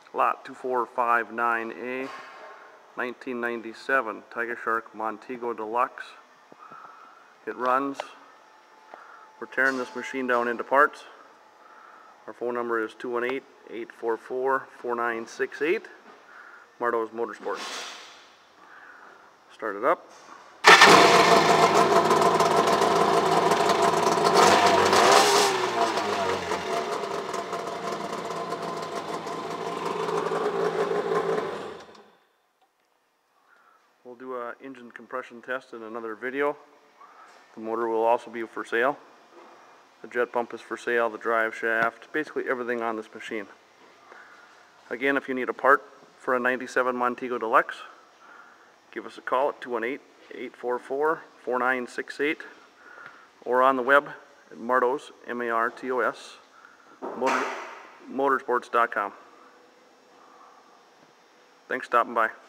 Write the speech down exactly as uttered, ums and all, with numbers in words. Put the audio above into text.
Lot two four five nine A, nineteen ninety-seven Tigershark Montego Deluxe. It runs. We're tearing this machine down into parts. Our phone number is two one eight, eight four four, four nine six eight. Marto's Motorsports. Start it up. We'll do an engine compression test in another video. The motor will also be for sale. The jet pump is for sale, the drive shaft, basically everything on this machine. Again, if you need a part for a ninety-seven Montego Deluxe, give us a call at two one eight, eight four four, four nine six eight or on the web at Martos, M A R T O S, motorsports dot com. Thanks for stopping by.